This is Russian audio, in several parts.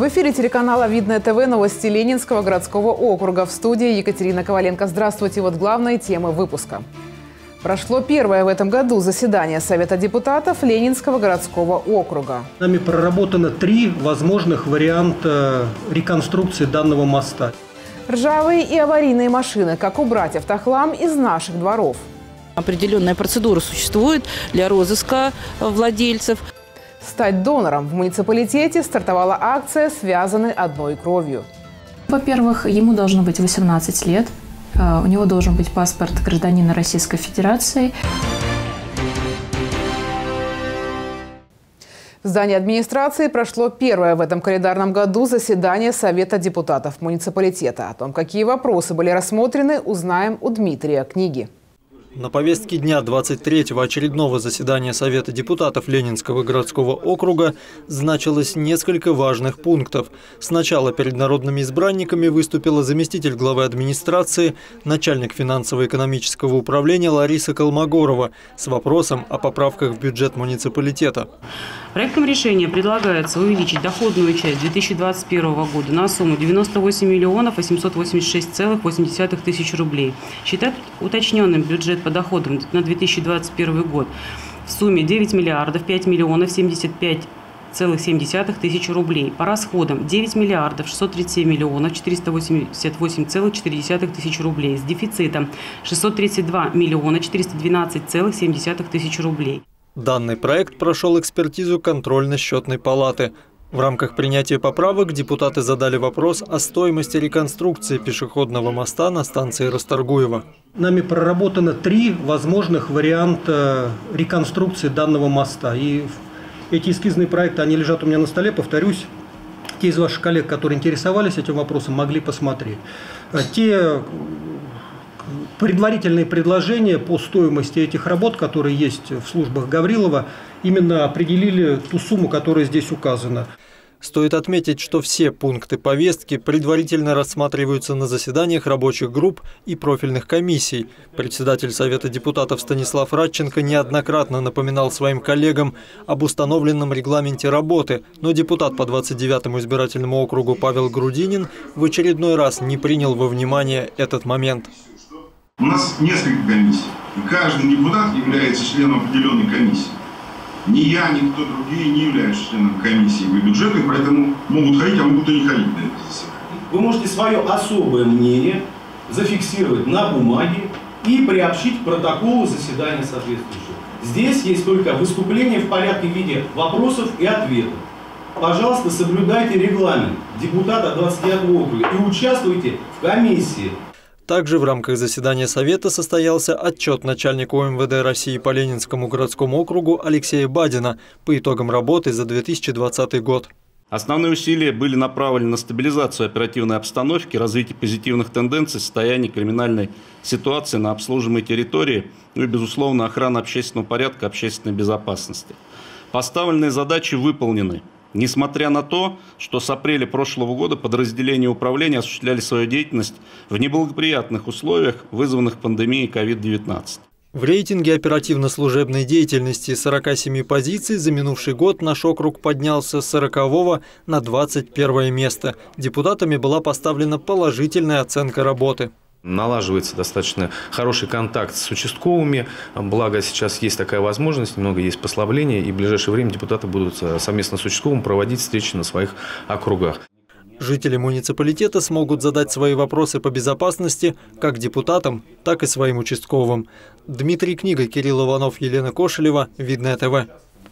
В эфире телеканала «Видное ТВ» новости Ленинского городского округа. В студии Екатерина Коваленко. Здравствуйте. Вот главные темы выпуска. Прошло первое в этом году заседание Совета депутатов Ленинского городского округа. Нами проработано 3 возможных варианта реконструкции данного моста. Ржавые и аварийные машины. Как убрать автохлам из наших дворов? Определенная процедура существует для розыска владельцев. Стать донором. В муниципалитете стартовала акция «Связаны одной кровью». Во-первых, ему должно быть 18 лет. У него должен быть паспорт гражданина Российской Федерации. В здании администрации прошло первое в этом календарном году заседание Совета депутатов муниципалитета. О том, какие вопросы были рассмотрены, узнаем у Дмитрия Книги. На повестке дня 23-го очередного заседания Совета депутатов Ленинского городского округа значилось несколько важных пунктов. Сначала перед народными избранниками выступила заместитель главы администрации, начальник финансово-экономического управления Лариса Колмогорова с вопросом о поправках в бюджет муниципалитета. Проектом решения предлагается увеличить доходную часть 2021 года на сумму 98 миллионов 886,8 тысяч рублей. Считать уточненным бюджет по доходам на 2021 год в сумме 9 миллиардов 5 миллионов 75,7 тысяч рублей. По расходам 9 миллиардов 637 миллионов 488,4 тысяч рублей. С дефицитом 632 миллиона 412,7 тысяч рублей. Данный проект прошел экспертизу контрольно-счетной палаты. В рамках принятия поправок депутаты задали вопрос о стоимости реконструкции пешеходного моста на станции Расторгуева. Нами проработано 3 возможных варианта реконструкции данного моста. И эти эскизные проекты, они лежат у меня на столе, повторюсь. Те из ваших коллег, которые интересовались этим вопросом, могли посмотреть. Те предварительные предложения по стоимости этих работ, которые есть в службах Гаврилова, именно определили ту сумму, которая здесь указана. Стоит отметить, что все пункты повестки предварительно рассматриваются на заседаниях рабочих групп и профильных комиссий. Председатель Совета депутатов Станислав Радченко неоднократно напоминал своим коллегам об установленном регламенте работы, но депутат по 29-му избирательному округу Павел Грудинин в очередной раз не принял во внимание этот момент. У нас несколько комиссий, и каждый депутат является членом определенной комиссии. Ни я, ни кто другие не являются членом комиссии бюджетной, поэтому могут ходить, а могут и не ходить на это заседание. Вы можете свое особое мнение зафиксировать на бумаге и приобщить к протоколу заседания соответствующего. Здесь есть только выступление в порядке в виде вопросов и ответов. Пожалуйста, соблюдайте регламент депутата 29-го округа и участвуйте в комиссии. Также в рамках заседания Совета состоялся отчет начальника УМВД России по Ленинскому городскому округу Алексея Бадина по итогам работы за 2020 год. Основные усилия были направлены на стабилизацию оперативной обстановки, развитие позитивных тенденций, состояние криминальной ситуации на обслуживаемой территории, ну и, безусловно, охрана общественного порядка, общественной безопасности. Поставленные задачи выполнены. Несмотря на то, что с апреля прошлого года подразделения управления осуществляли свою деятельность в неблагоприятных условиях, вызванных пандемией COVID-19. В рейтинге оперативно-служебной деятельности 47 позиций за минувший год наш округ поднялся с 40-го на 21 место. Депутатами была поставлена положительная оценка работы. Налаживается достаточно хороший контакт с участковыми, благо сейчас есть такая возможность, немного есть послабления, и в ближайшее время депутаты будут совместно с участковым проводить встречи на своих округах. Жители муниципалитета смогут задать свои вопросы по безопасности как депутатам, так и своим участковым. Дмитрий Книга, Кирилл Иванов, Елена Кошелева, Видное ТВ.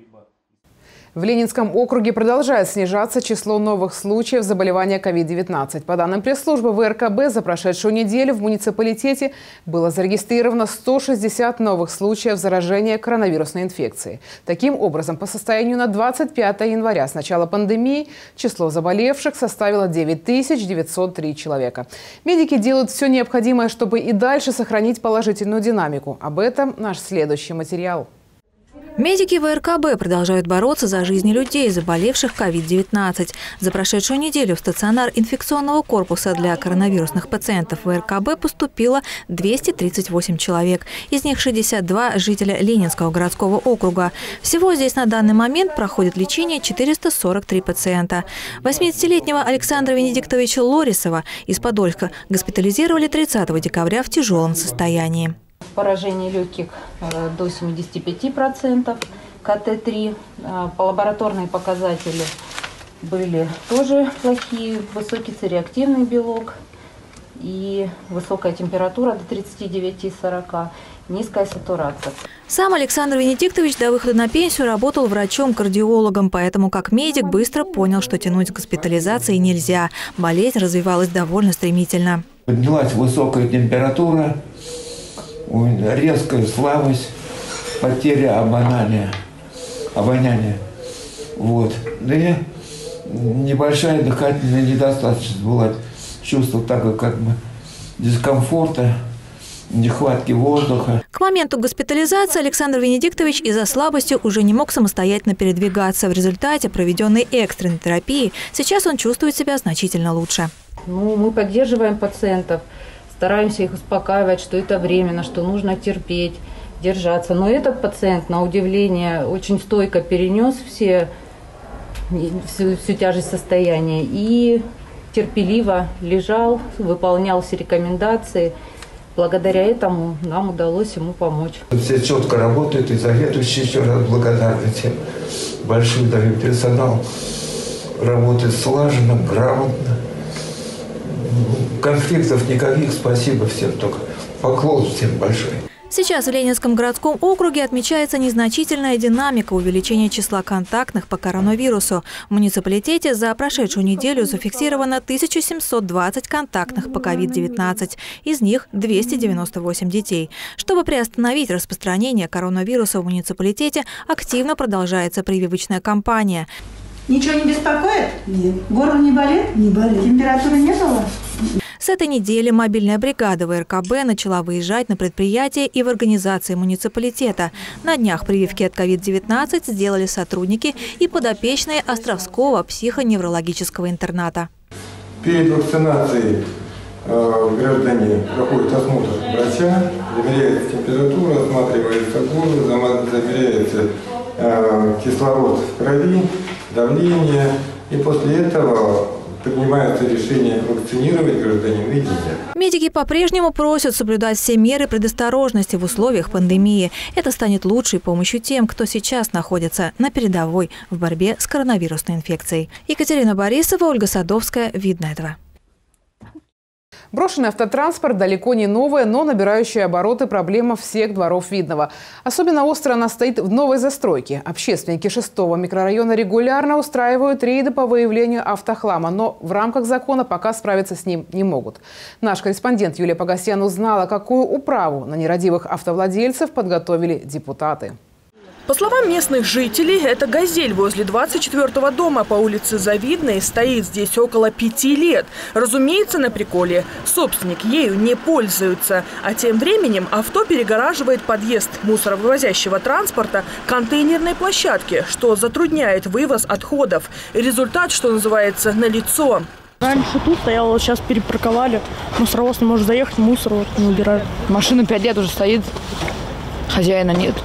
В Ленинском округе продолжает снижаться число новых случаев заболевания COVID-19. По данным пресс-службы ВРКБ, за прошедшую неделю в муниципалитете было зарегистрировано 160 новых случаев заражения коронавирусной инфекцией. Таким образом, по состоянию на 25 января с начала пандемии число заболевших составило 9903 человека. Медики делают все необходимое, чтобы и дальше сохранить положительную динамику. Об этом наш следующий материал. Медики ВРКБ продолжают бороться за жизни людей, заболевших COVID-19. За прошедшую неделю в стационар инфекционного корпуса для коронавирусных пациентов ВРКБ поступило 238 человек. Из них 62 жителя Ленинского городского округа. Всего здесь на данный момент проходит лечение 443 пациента. 80-летнего Александра Венедиктовича Лорисова из Подольска госпитализировали 30 декабря в тяжелом состоянии. Поражение легких до 75%, КТ-3. Лабораторные показатели были тоже плохие, высокий цереактивный белок и высокая температура до 39,40, низкая сатурация. Сам Александр Венедиктович до выхода на пенсию работал врачом-кардиологом, поэтому как медик быстро понял, что тянуть с госпитализацией нельзя. Болезнь развивалась довольно стремительно. Поднялась высокая температура, резкая слабость, потеря обоняния. Вот. Да и небольшая дыхательная недостаточность была, чувство такое как бы дискомфорта, нехватки воздуха. К моменту госпитализации Александр Венедиктович из-за слабости уже не мог самостоятельно передвигаться. В результате проведенной экстренной терапии сейчас он чувствует себя значительно лучше. Мы поддерживаем пациентов. Стараемся их успокаивать, что это временно, что нужно терпеть, держаться. Но этот пациент, на удивление, очень стойко перенес всю тяжесть состояния и терпеливо лежал, выполнял все рекомендации. Благодаря этому нам удалось ему помочь. Все четко работают, и заведующие еще раз благодарны всем. Большой даю персонал работает слаженно, грамотно. Конфликтов никаких, спасибо всем, только поклон всем большой. Сейчас в Ленинском городском округе отмечается незначительная динамика увеличения числа контактных по коронавирусу. В муниципалитете за прошедшую неделю зафиксировано 1720 контактных по COVID-19, из них 298 детей. Чтобы приостановить распространение коронавируса в муниципалитете, активно продолжается прививочная кампания. Ничего не беспокоит? Нет. Горло не болит? Не болит. Температуры не было? С этой недели мобильная бригада ВРКБ начала выезжать на предприятия и в организации муниципалитета. На днях прививки от COVID-19 сделали сотрудники и подопечные Островского психоневрологического интерната. Перед вакцинацией граждане проходят осмотр врача, замеряется температура, осматривается горло, замеряется кислород в крови, давление, и после этого принимается решение вакцинировать гражданина или нет. Медики по-прежнему просят соблюдать все меры предосторожности в условиях пандемии. Это станет лучшей помощью тем, кто сейчас находится на передовой в борьбе с коронавирусной инфекцией. Екатерина Борисова, Ольга Садовская. Видно-ТВ. Брошенный автотранспорт далеко не новая, но набирающая обороты проблема всех дворов Видного. Особенно остро она стоит в новой застройке. Общественники 6-го микрорайона регулярно устраивают рейды по выявлению автохлама, но в рамках закона пока справиться с ним не могут. Наш корреспондент Юлия Погосян узнала, какую управу на нерадивых автовладельцев подготовили депутаты. По словам местных жителей, эта «Газель» возле 24-го дома по улице Завидной стоит здесь около 5 лет. Разумеется, на приколе. Собственник ею не пользуется. А тем временем авто перегораживает подъезд мусоровывозящего транспорта к контейнерной площадке, что затрудняет вывоз отходов. Результат, что называется, налицо. Раньше тут стоял, вот сейчас перепарковали. Мусоровоз не может заехать, мусор вот не убирают. Машина 5 лет уже стоит, хозяина нет.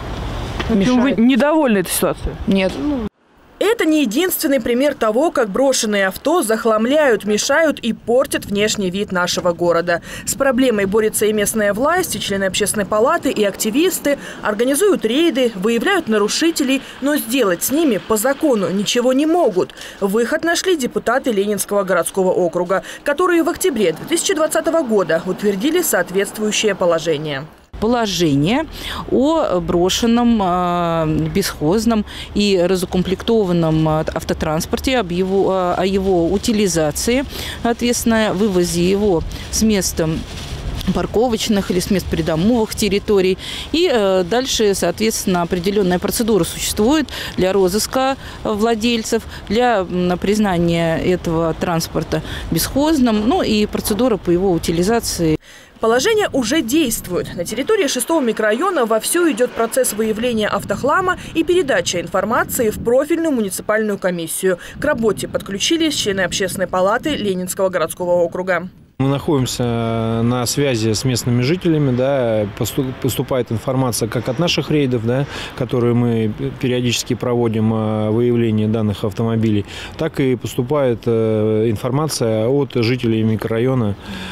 Вы недовольны этой ситуацией? Нет. Это не единственный пример того, как брошенные авто захламляют, мешают и портят внешний вид нашего города. С проблемой борется и местная власть, и члены общественной палаты, и активисты. Организуют рейды, выявляют нарушителей, но сделать с ними по закону ничего не могут. Выход нашли депутаты Ленинского городского округа, которые в октябре 2020 года утвердили соответствующее положение. Положение о брошенном, бесхозном и разукомплектованном автотранспорте, о его утилизации, соответственно, вывозе его с места парковочных или с мест придомовых территорий. И дальше, соответственно, определенная процедура существует для розыска владельцев, для признания этого транспорта бесхозным, ну и процедура по его утилизации. Положение уже действует. На территории 6-го микрорайона вовсю идет процесс выявления автохлама и передачи информации в профильную муниципальную комиссию. К работе подключились члены общественной палаты Ленинского городского округа. Мы находимся на связи с местными жителями, да, поступает информация как от наших рейдов, да, которые мы периодически проводим о выявлении данных автомобилей, так и поступает информация от жителей микрорайона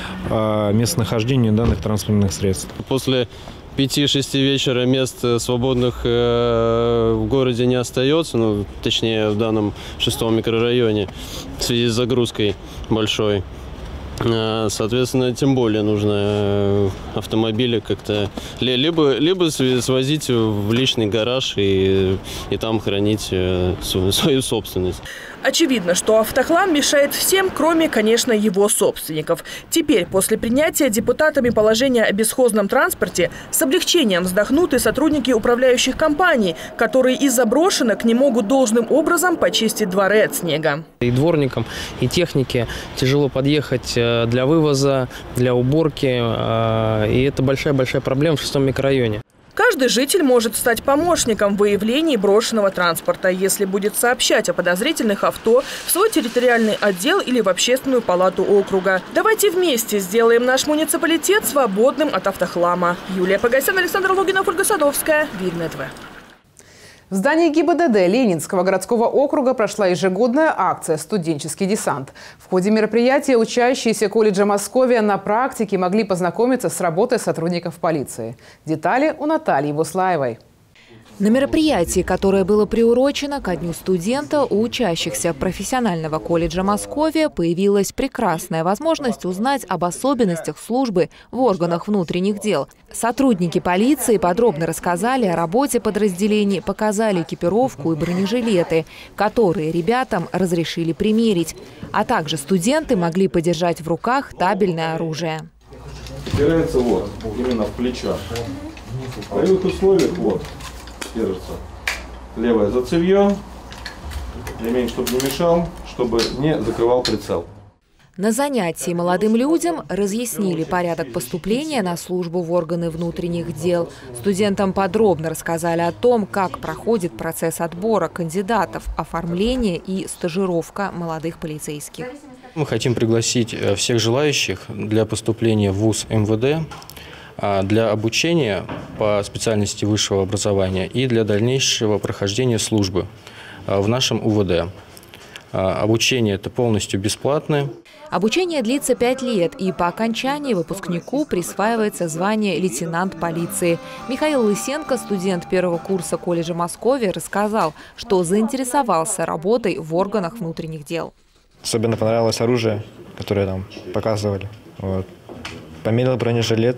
о местонахождении данных транспортных средств. После 5-6 вечера мест свободных в городе не остается, ну, точнее в данном 6-м микрорайоне, в связи с загрузкой большой. Соответственно, тем более нужно автомобили как-то либо свозить в личный гараж и там хранить свою собственность. Очевидно, что автохлам мешает всем, кроме, конечно, его собственников. Теперь, после принятия депутатами положения о бесхозном транспорте, с облегчением вздохнут и сотрудники управляющих компаний, которые из-за брошенок не могут должным образом почистить дворы от снега. И дворникам, и технике тяжело подъехать для вывоза, для уборки. И это большая-большая проблема в 6-м микрорайоне. Каждый житель может стать помощником в выявлении брошенного транспорта, если будет сообщать о подозрительных авто в свой территориальный отдел или в общественную палату округа. Давайте вместе сделаем наш муниципалитет свободным от автохлама. Юлия Погосян, Александр Логинов, Ольга Садовская, Видное ТВ. В здании ГИБДД Ленинского городского округа прошла ежегодная акция «Студенческий десант». В ходе мероприятия учащиеся колледжа Московия на практике могли познакомиться с работой сотрудников полиции. Детали у Натальи Буслаевой. На мероприятии, которое было приурочено ко Дню студента, у учащихся профессионального колледжа Московия появилась прекрасная возможность узнать об особенностях службы в органах внутренних дел. Сотрудники полиции подробно рассказали о работе подразделений, показали экипировку и бронежилеты, которые ребятам разрешили примерить. А также студенты могли подержать в руках табельное оружие. Упирается вот, именно в плечо. В боевых условиях вот. Держится. Левое за цевье, ремень, чтобы не мешал, чтобы не закрывал прицел. На занятии молодым людям разъяснили порядок поступления на службу в органы внутренних дел. Студентам подробно рассказали о том, как проходит процесс отбора кандидатов, оформление и стажировка молодых полицейских. Мы хотим пригласить всех желающих для поступления в ВУЗ МВД, для обучения по специальности высшего образования и для дальнейшего прохождения службы в нашем УВД. Обучение это полностью бесплатное. Обучение длится 5 лет, и по окончании выпускнику присваивается звание лейтенант полиции. Михаил Лысенко, студент первого курса колледжа Московия, рассказал, что заинтересовался работой в органах внутренних дел. Особенно понравилось оружие, которое там показывали. Вот. Померил бронежилет.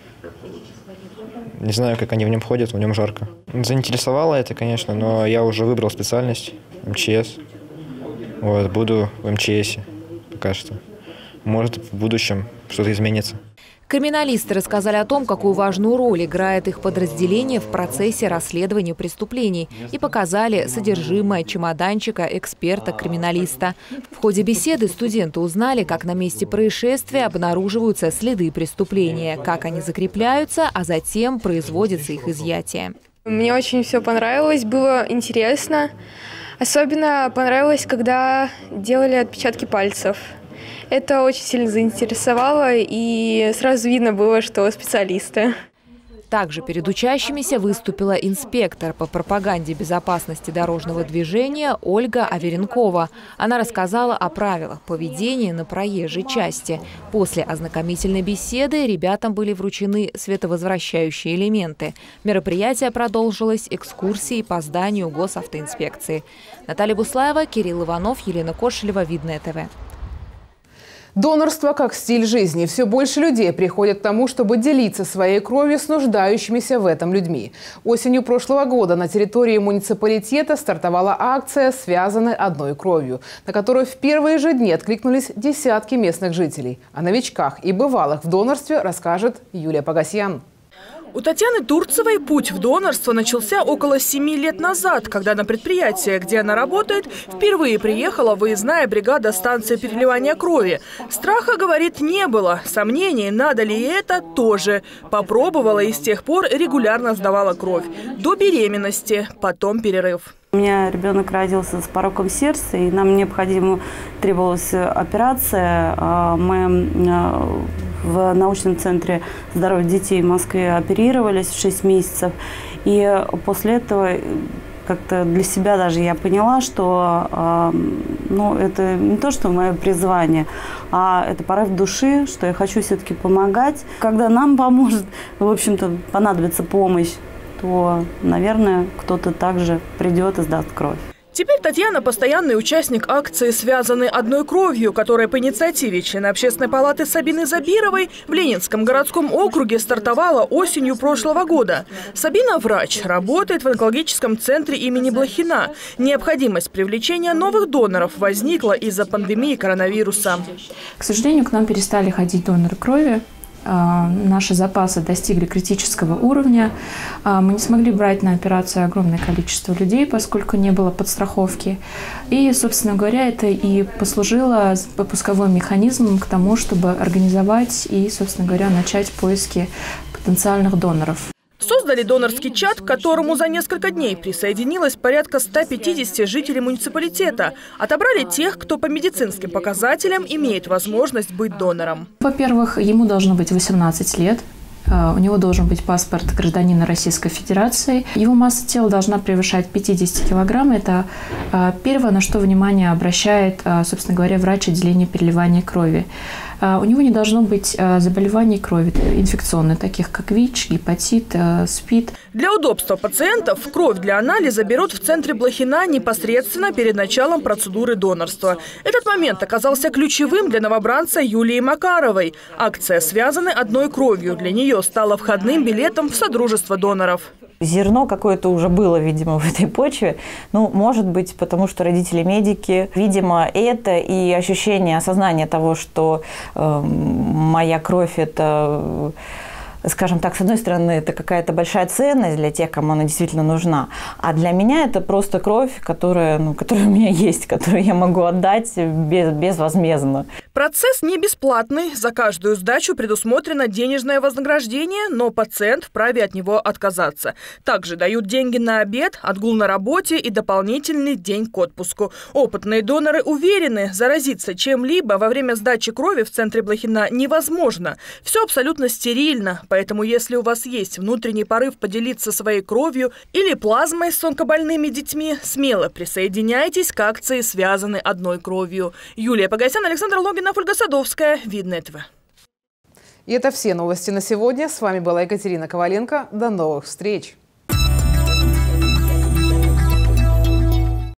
Не знаю, как они в нем ходят, в нем жарко. Заинтересовало это, конечно, но я уже выбрал специальность МЧС. Вот, буду в МЧСе пока что. Может, в будущем что-то изменится. Криминалисты рассказали о том, какую важную роль играет их подразделение в процессе расследования преступлений и показали содержимое чемоданчика эксперта-криминалиста. В ходе беседы студенты узнали, как на месте происшествия обнаруживаются следы преступления, как они закрепляются, а затем производится их изъятие. Мне очень все понравилось, было интересно. Особенно понравилось, когда делали отпечатки пальцев. Это очень сильно заинтересовало, и сразу видно было, что специалисты. Также перед учащимися выступила инспектор по пропаганде безопасности дорожного движения Ольга Аверенкова. Она рассказала о правилах поведения на проезжей части. После ознакомительной беседы ребятам были вручены световозвращающие элементы. Мероприятие продолжилось экскурсией по зданию госавтоинспекции. Наталья Буслаева, Кирилл Иванов, Елена Кошелева, Видное ТВ. Донорство как стиль жизни. Все больше людей приходят к тому, чтобы делиться своей кровью с нуждающимися в этом людьми. Осенью прошлого года на территории муниципалитета стартовала акция «Связаны одной кровью», на которую в первые же дни откликнулись десятки местных жителей. О новичках и бывалых в донорстве расскажет Юлия Погосян. У Татьяны Турцевой путь в донорство начался около 7 лет назад, когда на предприятие, где она работает, впервые приехала выездная бригада станции переливания крови. Страха, говорит, не было. Сомнений, надо ли это, тоже. Попробовала и с тех пор регулярно сдавала кровь. До беременности, потом перерыв. У меня ребенок родился с пороком сердца, и нам требовалась операция. Мы в научном центре здоровья детей в Москве оперировались в 6 месяцев. И после этого как-то для себя даже я поняла, что это не то, что мое призвание, а это порыв души, что я хочу все-таки помогать. Когда нам поможет, в общем-то, понадобится помощь, то, наверное, кто-то также придет и сдаст кровь. Теперь Татьяна – постоянный участник акции «Связаны одной кровью», которая по инициативе члена Общественной палаты Сабины Забировой в Ленинском городском округе стартовала осенью прошлого года. Сабина – врач, работает в онкологическом центре имени Блохина. Необходимость привлечения новых доноров возникла из-за пандемии коронавируса. К сожалению, к нам перестали ходить доноры крови. Наши запасы достигли критического уровня. Мы не смогли брать на операцию огромное количество людей, поскольку не было подстраховки. И, собственно говоря, это и послужило пусковым механизмом к тому, чтобы организовать и, собственно говоря, начать поиски потенциальных доноров. Создали донорский чат, к которому за несколько дней присоединилось порядка 150 жителей муниципалитета. Отобрали тех, кто по медицинским показателям имеет возможность быть донором. Во-первых, ему должно быть 18 лет. У него должен быть паспорт гражданина Российской Федерации. Его масса тела должна превышать 50 килограмм. Это первое, на что внимание обращает, собственно говоря, врач отделения переливания крови. У него не должно быть заболеваний крови инфекционных, таких как ВИЧ, гепатит, СПИД. Для удобства пациентов кровь для анализа берут в центре Блохина непосредственно перед началом процедуры донорства. Этот момент оказался ключевым для новобранца Юлии Макаровой. Акция «Связаны одной кровью» для нее стала входным билетом в Содружество доноров. Зерно какое-то уже было, видимо, в этой почве. Ну, может быть, потому что родители медики. Видимо, это и ощущение, осознание того, что моя кровь – это, скажем так, с одной стороны, это какая-то большая ценность для тех, кому она действительно нужна. А для меня это просто кровь, которая у меня есть, которую я могу отдать безвозмездно. Процесс не бесплатный. За каждую сдачу предусмотрено денежное вознаграждение, но пациент вправе от него отказаться. Также дают деньги на обед, отгул на работе и дополнительный день к отпуску. Опытные доноры уверены, заразиться чем-либо во время сдачи крови в центре Блохина невозможно. Все абсолютно стерильно, поэтому если у вас есть внутренний порыв поделиться своей кровью или плазмой с онкобольными детьми, смело присоединяйтесь к акции «Связаны одной кровью». Юлия Погосян, Александр Логинов, Ольга Садовская, Видное ТВ. И это все новости на сегодня. С вами была Екатерина Коваленко. До новых встреч!